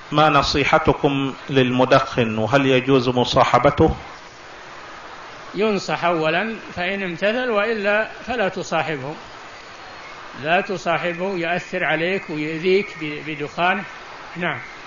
ما نصيحتكم للمدخن، وهل يجوز مصاحبته؟ ينصح أولا فإن امتثل، وإلا فلا تصاحبه، لا تصاحبه، يؤثر عليك ويؤذيك بدخانه. نعم.